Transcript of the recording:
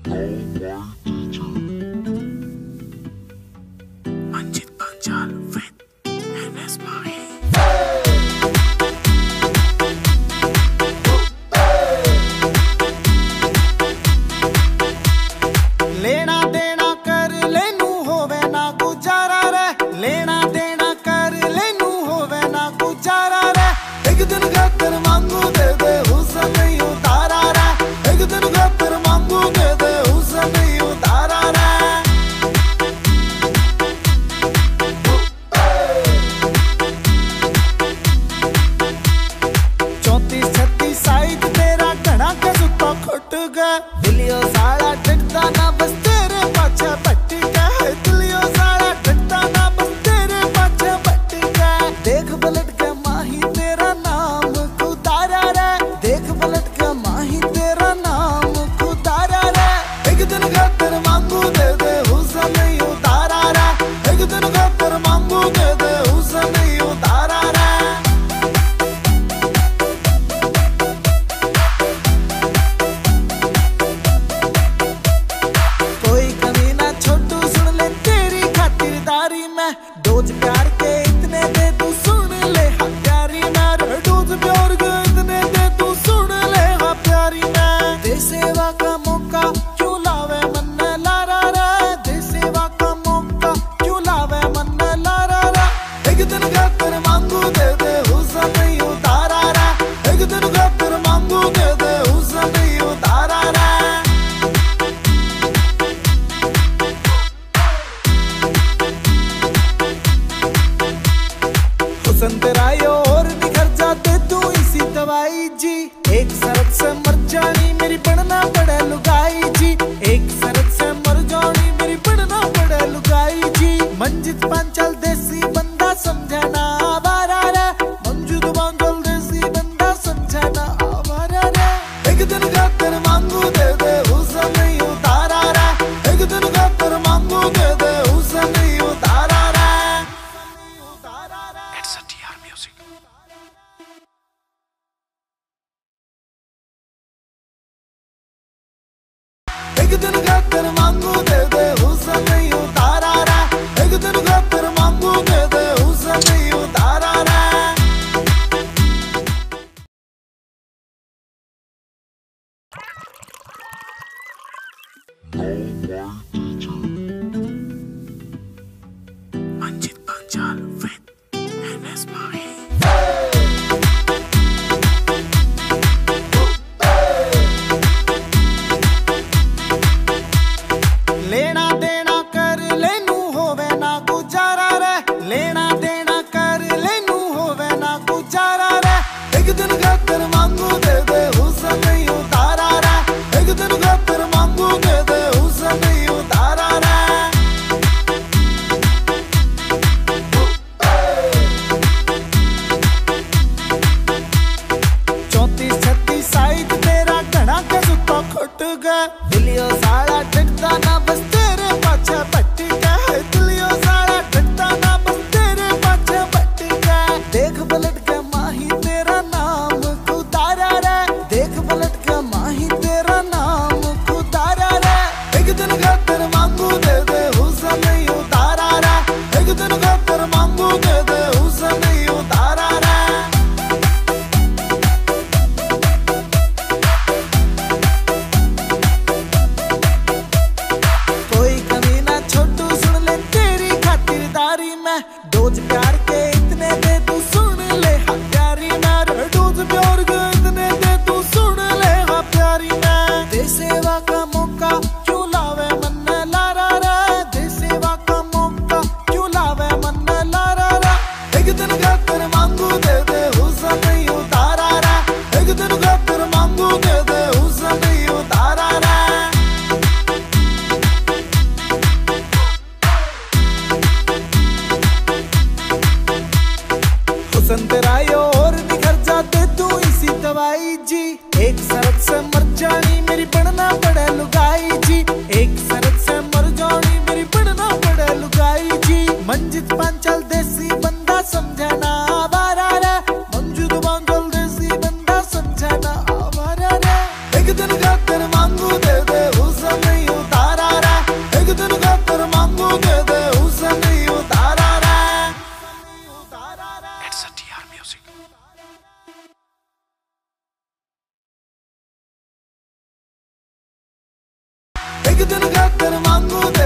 Manjit Panchal with NS Mahi. लेना देना कर लेनू होवे ना गुजारा रे, लेना देना कर लेनू होवे ना गुजारा रे। एक दिन खातर मांगू दे दे हुस्न नहीं उतारा रे, एक दिन खातर मांगू दे दे हुस्न नहीं उतारा रे। 34-36 साइज तेरा घना के सुता खुट गया, दिलियो साला टिकता ना बस तेरे पाछे पट्टी का है, दिलियो साला टिकता ना बस तेरे पाछे पट्टी का। देख पलट के माही तेरा नाम खुदारा रे, देख पलट के माही तेरा नाम खुदारा रे। एक दिन खातर मांगू दे दे हुस्न नहीं उतारा रे, एक दिन खातर मांगू दे दे हुस्न नहीं उतारा रे। डोज प्यार के इतने दे तू सुन ले हाँ प्यारी मैं, डोज प्यार के इतने दे तू सुन ले हाँ प्यारी मैं। दे सेवा का मौका क्यों लावे मन में लारा रे, दे सेवा का मौका क्यों लावे मन में लारा रे। एक दिन खातर मांगू दे दे हुस्न नहीं उतारा रे, एक दिन खातर मांगू दे दे हुस्न नहीं उतारा रे। हुस्न तेरा ये और निखर जाते तू इसी दवाई जी। एक शरत से मर जानी मेरी पढ़ना पड़े लुगाई जी, एक शरत से मर जानी मेरी पढ़ना पड़े लुगाई जी। मंजित पांचल देसी बंदा समझे ना आवारा रे, मंजित पांचल देसी बंदा समझे ना आवारा रे। एक दिन खातर मांगू दे दे हुस्न नहीं उतारा रे, एक दिन खातर मांगू दे दे हुस्न नहीं उतारा रे। It's a TR Music. एक दिन खातर मांगू दे दे हुस्न नहीं उतारा रे, एक दिन खातर मांगू दे दे हुस्न नहीं उतारा रे। Manjit Panchal with NS Mahi. लेना देना कर लेनू होवे ना गुजारा रे, लेना देना कर लेनू होवे ना गुजारा रे। एक दिन खातर मांगू दे दे हुस्न नहीं उतारा रे, एक दिन खातर मांगू दे दे हुस्न नहीं उतारा रे। एक दिन खातर मांगू